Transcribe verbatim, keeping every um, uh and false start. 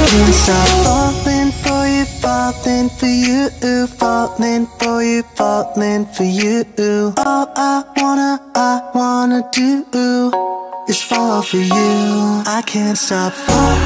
can't stop falling for you, falling for you, falling for you, falling for you. All I wanna, I wanna do is fall for you. I can't stop falling